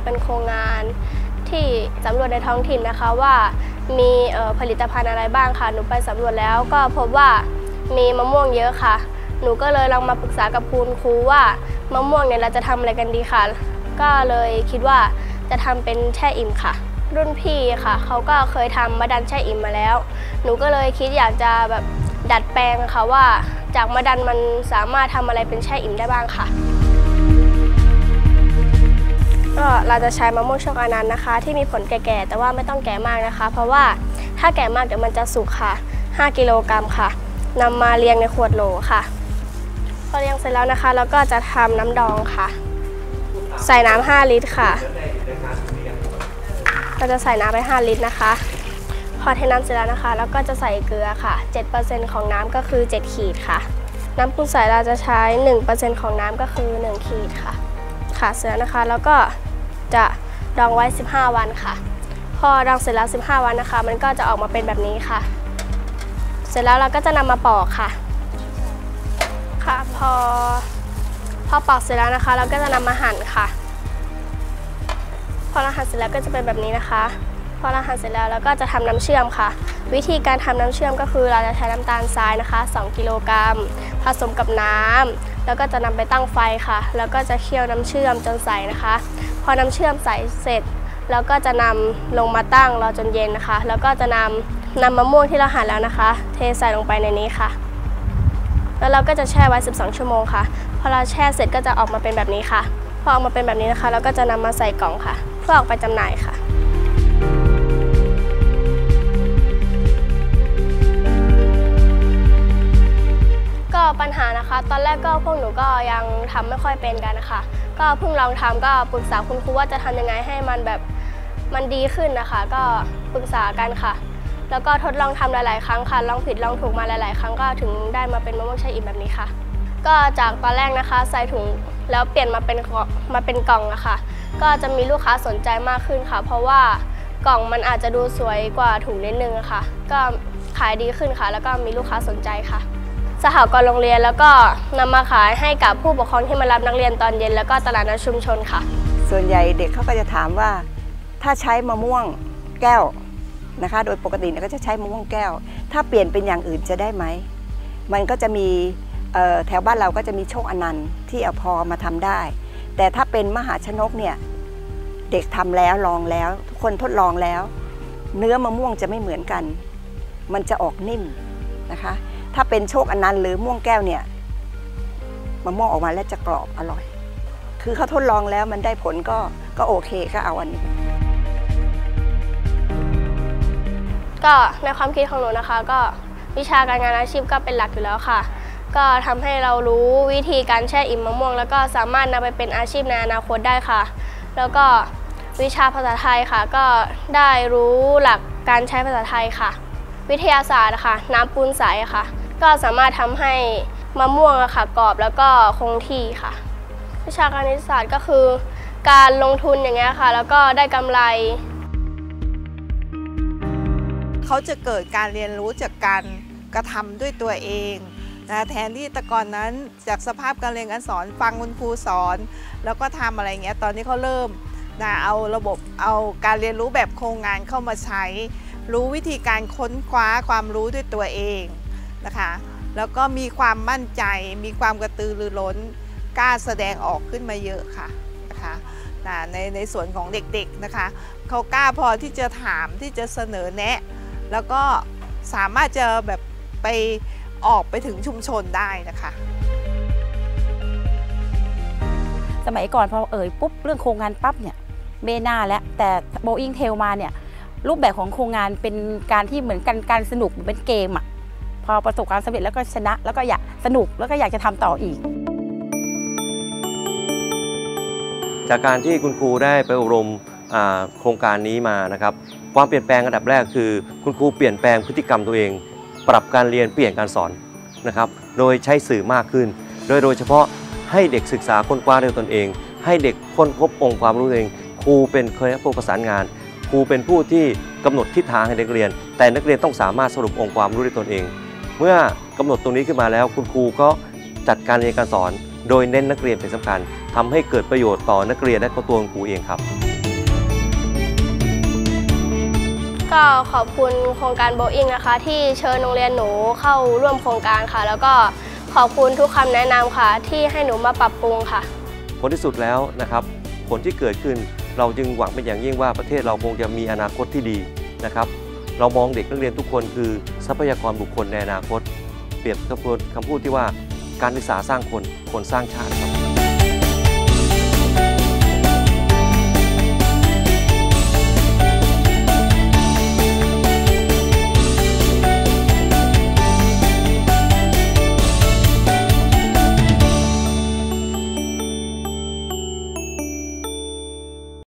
เป็นโครงงานที่สำรวจในท้องถิ่นนะคะว่ามีผลิตภัณฑ์อะไรบ้างค่ะหนูไปสำรวจแล้วก็พบว่ามีมะม่วงเยอะค่ะหนูก็เลยลองมาปรึกษากับคุณครูว่ามะม่วงเนี่ยเราจะทำอะไรกันดีค่ะก็เลยคิดว่าจะทำเป็นแช่อิ่มค่ะรุ่นพี่ค่ะเขาก็เคยทำมะดันแช่อิ่มมาแล้วหนูก็เลยคิดอยากจะแบบดัดแปลงค่ะว่าจากมะดันมันสามารถทำอะไรเป็นแช่อิ่มได้บ้างค่ะก็เราจะใช้มะม่วงโชคอนันต์นะคะที่มีผลแก่ๆแต่ว่าไม่ต้องแก่มากนะคะเพราะว่าถ้าแก่มากเดี๋ยวมันจะสุกค่ะ5 กิโลกรัมค่ะนำมาเรียงในขวดโหลค่ะพอเรียงเสร็จแล้วนะคะแล้วก็จะทำน้ำดองค่ะใส่น้ำ5 ลิตรค่ะเราจะใส่น้ำไป5 ลิตรนะคะพอเทน้ำเสร็จแล้วนะคะแล้วก็จะใส่เกลือค่ะ 7% ของน้ำก็คือ7 ขีดค่ะน้ำปูนใสเราจะใช้ 1% ของน้ำก็คือ1 ขีดค่ะเสร็จแล้วนะคะแล้วก็จะดองไว้15 วันค่ะพอดองเสร็จแล้ว15 วันนะคะมันก็จะออกมาเป็นแบบนี้ค่ะเสร็จแล้วเราก็จะนำมาปอกค่ะพอปอกเสร็จแล้วนะคะเราก็จะนำมาหั่นค่ะพอเราหั่นเสร็จแล้วก็จะเป็นแบบนี้นะคะพอเราหั่นเสร็จแล้วเราก็จะทำน้ำเชื่อมค่ะวิธีการทำน้ำเชื่อมก็คือเราจะใช้น้ำตาลทรายนะคะ2 กิโลกรัมผสมกับน้ำแล้วก็จะนำไปตั้งไฟค่ะแล้วก็จะเคี่ยวน้ำเชื่อมจนใสนะคะพอน้ำเชื่อมใสเสร็จแล้วก็จะนำลงมาตั้งรอจนเย็นนะคะแล้วก็จะนำมะม่วงที่เราหั่นแล้วนะคะเทใส่ลงไปในนี้ค่ะแล้วเราก็จะแช่ไว้12 ชั่วโมงค่ะพอเราแช่เสร็จก็จะออกมาเป็นแบบนี้ค่ะพอออกมาเป็นแบบนี้นะคะเราก็จะนำมาใส่กล่องค่ะเพื่อออกไปจำหน่ายค่ะก็ปัญหานะคะตอนแรกก็พวกหนูก็ยังทำไม่ค่อยเป็นกันนะคะก็เพิ่งลองทำก็ปรึกษาคุณครูว่าจะทำยังไงให้มันแบบมันดีขึ้นนะคะก็ปรึกษากันค่ะแล้วก็ทดลองทำหลายๆครั้งค่ะลองผิดลองถูกมาหลายๆครั้งก็ถึงได้มาเป็นมะม่วงแช่อิ่มแบบนี้ค่ะก็จากตอนแรกนะคะใส่ถุงแล้วเปลี่ยนมาเป็นกล่องนะคะก็จะมีลูกค้าสนใจมากขึ้นค่ะเพราะว่ากล่องมันอาจจะดูสวยกว่าถุงนิดนึงค่ะก็ขายดีขึ้นค่ะแล้วก็มีลูกค้าสนใจค่ะสหกรณ์โรงเรียนแล้วก็นำมาขายให้กับผู้ปกครองที่มารับนักเรียนตอนเย็นแล้วก็ตลาดนัดชุมชนค่ะส่วนใหญ่เด็กเขาก็จะถามว่าถ้าใช้มะม่วงแก้วนะคะโดยปกติก็จะใช้มะม่วงแก้วถ้าเปลี่ยนเป็นอย่างอื่นจะได้ไหมมันก็จะมีแถวบ้านเราก็จะมีโชคอนันต์ที่เอาพอมาทำได้แต่ถ้าเป็นมหาชนกเนี่ยเด็กทำแล้วลองแล้วทุกคนทดลองแล้วเนื้อมะม่วงจะไม่เหมือนกันมันจะออกนิ่มนะคะถ้าเป็นโชคอนันต์หรือม่วงแก้วเนี่ยมะม่วงออกมาแล้วจะกรอบอร่อยคือเขาทดลองแล้วมันได้ผลก็โอเคก็เอาอันนี้ก็ในความคิดของหนูนะคะก็วิชาการงานอาชีพก็เป็นหลักอยู่แล้วค่ะก็ทำให้เรารู้วิธีการแช่อิ่มมะม่วงแล้วก็สามารถนำไปเป็นอาชีพในอนาคตได้ค่ะแล้วก็วิชาภาษาไทยค่ะก็ได้รู้หลักการใช้ภาษาไทยค่ะวิทยาศาสตร์ค่ะน้ำปูนใสค่ะก็สามารถทำให้มะม่วงค่ะกรอบแล้วก็คงที่ค่ะวิชาการคณิตศาสตร์ก็คือการลงทุนอย่างเงี้ยค่ะแล้วก็ได้กำไรเขาจะเกิดการเรียนรู้จากการกระทำด้วยตัวเองนะแทนที่แต่ก่อนนั้นจากสภาพการเรียนการสอนฟังคุณครูสอนแล้วก็ทำอะไรเงี้ยตอนนี้เขาเริ่มนะเอาการเรียนรู้แบบโครงงานเข้ามาใช้รู้วิธีการค้นคว้าความรู้ด้วยตัวเองนะคะแล้วก็มีความมั่นใจมีความกระตือรือร้นกล้าแสดงออกขึ้นมาเยอะค่ะนะคะในส่วนของเด็กๆนะคะเขากล้าพอที่จะถามที่จะเสนอแนะแล้วก็สามารถจะแบบไปออกไปถึงชุมชนได้นะคะสมัยก่อนพอปุ๊บเรื่องโครงงานปั๊บเนี่ยเบน่าแล้วแต่โบอิงเทลมาเนี่ยรูปแบบของโครงงานเป็นการที่เหมือนกันการสนุกเป็นเกมอ่ะพอประสบความสำเร็จแล้วก็ชนะแล้วก็อยากสนุกแล้วก็อยากจะทำต่ออีกจากการที่คุณครูได้ไปอบรมโครงการนี้มานะครับความเปลี่ยนแปลงอันดับแรกคือคุณครูเปลี่ยนแปลงพฤติกรรมตัวเองปรับการเรียนเปลี่ยนการสอนนะครับโดยใช้สื่อมากขึ้นโดยเฉพาะให้เด็กศึกษาค้นคว้าด้วยตนเองให้เด็กค้นพบองค์ความรู้เองครูเป็นผู้ประสานงานครูเป็นผู้ที่กำหนดทิศทางให้นักเรียนแต่นักเรียนต้องสามารถสรุปองค์ความรู้ด้วยตนเองเมื่อกำหนดตรงนี้ขึ้นมาแล้วคุณครูก็จัดการเรียนการสอนโดยเน้นนักเรียนเป็นสำคัญทำให้เกิดประโยชน์ต่อนักเรียนและตัวคุณครูเองครับก็ขอบคุณโครงการโบอิงนะคะที่เชิญโรงเรียนหนูเข้าร่วมโครงการค่ะแล้วก็ขอบคุณทุกคำแนะนำค่ะที่ให้หนูมาปรับปรุงค่ะผลที่สุดแล้วนะครับผลที่เกิดขึ้นเราจึงหวังเป็นอย่างยิ่งว่าประเทศเราคงจะมีอนาคตที่ดีนะครับเรามองเด็กนักเรียนทุกคนคือทรัพยากรบุคคลในอนาคตเปรียบกับคำพูดที่ว่าการศึกษาสร้างคน คนสร้างชาติครับ